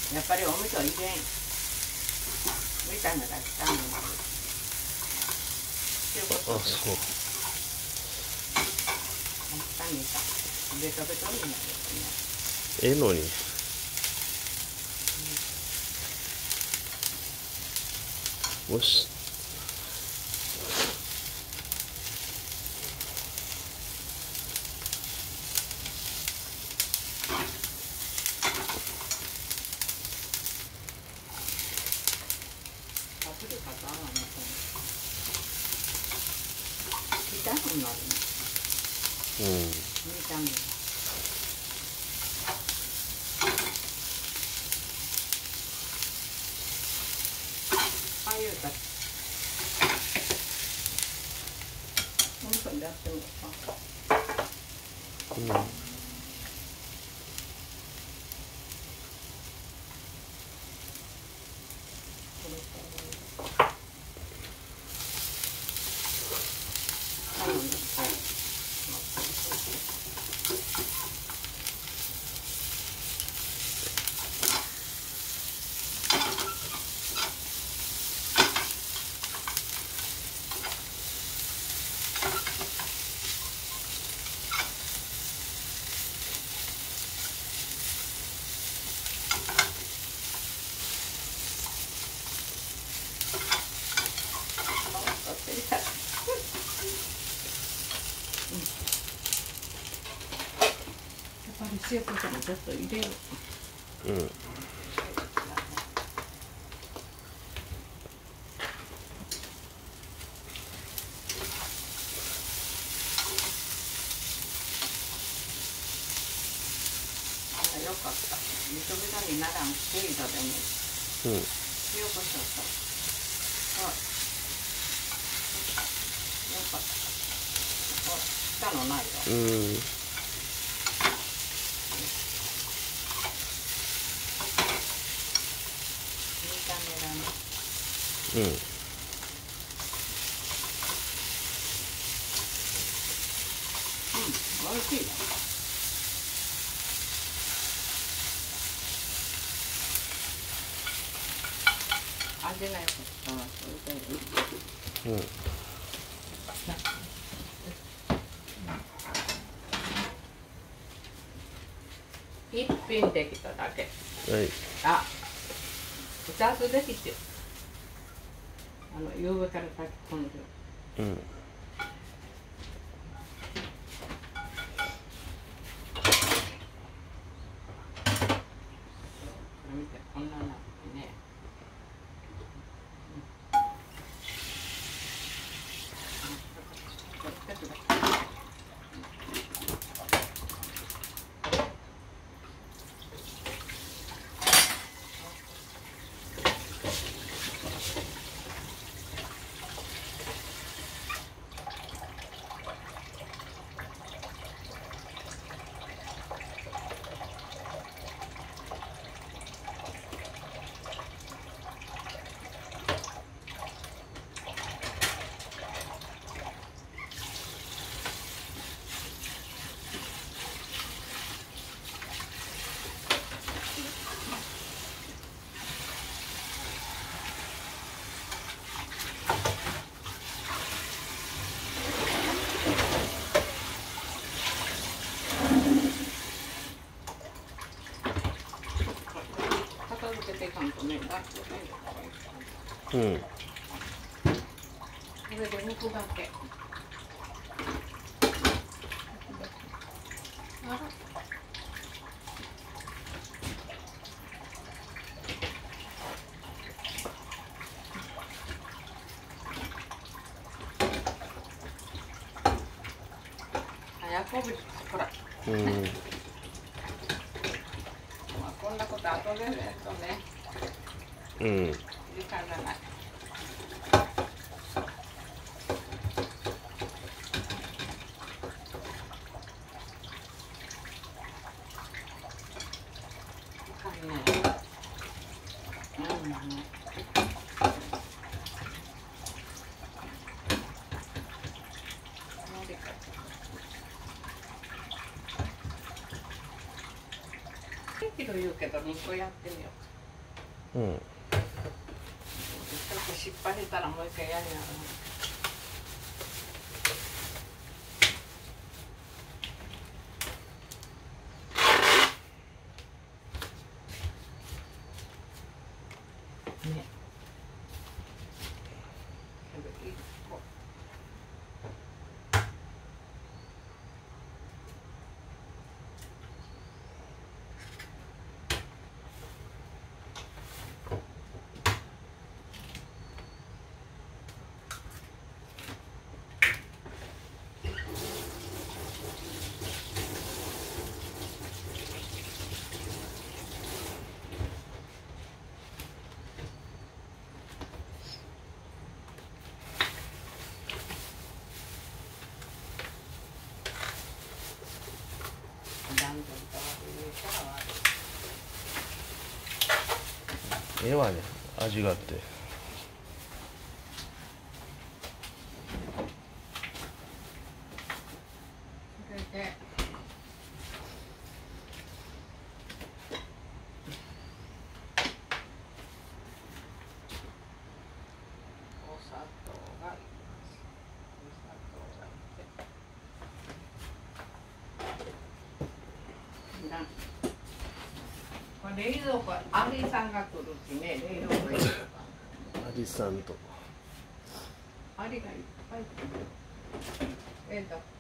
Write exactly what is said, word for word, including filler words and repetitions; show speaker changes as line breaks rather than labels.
やっぱりお味噌入れんみたいなだけダメなの。
あ、そう。
簡単にさ、ベトベトになるよね。
ええのに。よし。
パプリカと合わないと痛くなるね。
うん。
見た目。ああいうた。本当にやってみようか。
うん。塩コショウもちょっと入れる。 うん。
よかった。みそべたにならん程度でも、
うん。
塩コショウと。あ、よかった。あ、下のないよ。
うん。うん。
うん、美味しいね。味がよかったわ。それでいい。
うん。
一品できただけ。
はい。
あ、二つできて。あの夕べから炊き込んで。
うん。
見てこんななってね。
うん。
これで肉だけ。あら。早こぶし、ほら。
うん。
まあ、こんなこと後でやるとね。
うん。
時間がない。キロ言うけどにこやってみよう。
うん。
ちょっと失敗したらもう一回やりながら。ね。
ええわね、味があって。
冷蔵庫、アリさんが来るしね、冷蔵庫入れるか。
アリさんと。
アリがいっぱい来る。えっと。